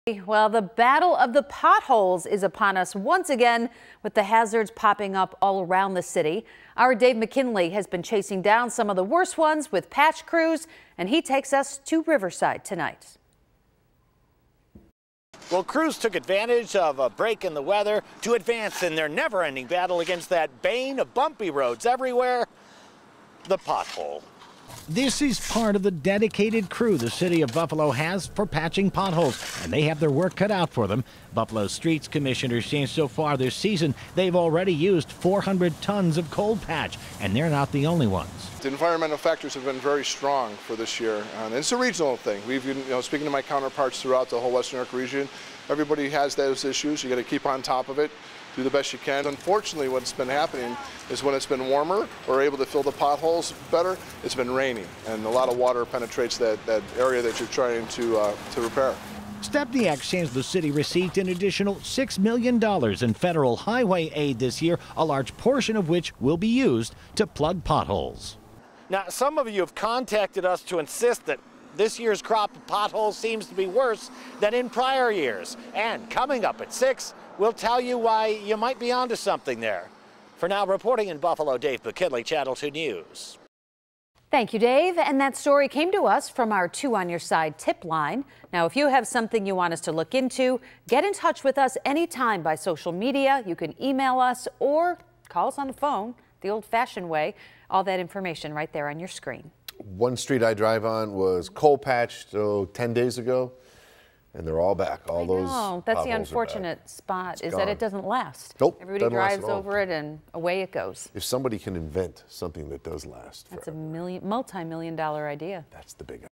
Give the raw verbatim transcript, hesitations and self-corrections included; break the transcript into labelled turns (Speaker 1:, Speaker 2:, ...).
Speaker 1: Well, the battle of the potholes is upon us once again, with the hazards popping up all around the city. Our Dave McKinley has been chasing down some of the worst ones with patch crews, and he takes us to Riverside tonight.
Speaker 2: Well, crews took advantage of a break in the weather to advance in their never-ending battle against that bane of bumpy roads everywhere, the pothole.
Speaker 3: This is part of the dedicated crew the city of Buffalo has for patching potholes, and they have their work cut out for them. Buffalo Streets Commissioner saying so far this season they've already used four hundred tons of cold patch, and they're not the only ones.
Speaker 4: The environmental factors have been very strong for this year, and it's a regional thing. We've been, you know, speaking to my counterparts throughout the whole Western New York region, everybody has those issues. You got to keep on top of it, do the best you can. Unfortunately, what's been happening is when it's been warmer, we're able to fill the potholes better. It's been raining, and a lot of water penetrates that, that area that you're trying to, uh, to repair.
Speaker 3: Stepniak says the city received an additional six million dollars in federal highway aid this year, a large portion of which will be used to plug potholes.
Speaker 2: Now, some of you have contacted us to insist that this year's crop of potholes seems to be worse than in prior years. And coming up at six, we'll tell you why you might be onto something there. For now, reporting in Buffalo, Dave McKinley, Channel two News.
Speaker 1: Thank you, Dave. And that story came to us from our Two on Your Side tip line. Now, if you have something you want us to look into, get in touch with us anytime by social media. You can email us or call us on the phone the old-fashioned way. All that information right there on your screen.
Speaker 5: One street I drive on was cold patched oh, ten days ago, and they're all back. All
Speaker 1: I
Speaker 5: those
Speaker 1: know. That's the unfortunate spot
Speaker 5: It's
Speaker 1: is
Speaker 5: gone.
Speaker 1: that it doesn't last.
Speaker 5: Nope.
Speaker 1: Everybody
Speaker 5: doesn't last
Speaker 1: drives
Speaker 5: at all.
Speaker 1: over it and away it goes.
Speaker 5: If somebody can invent something that does last
Speaker 1: That's
Speaker 5: forever,
Speaker 1: a million, multi-million dollar idea.
Speaker 5: that's the big